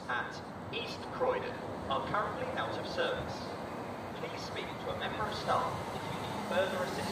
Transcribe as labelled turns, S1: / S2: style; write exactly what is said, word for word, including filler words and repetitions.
S1: at East Croydon are currently out of service. Please speak to a member of staff if you need further assistance.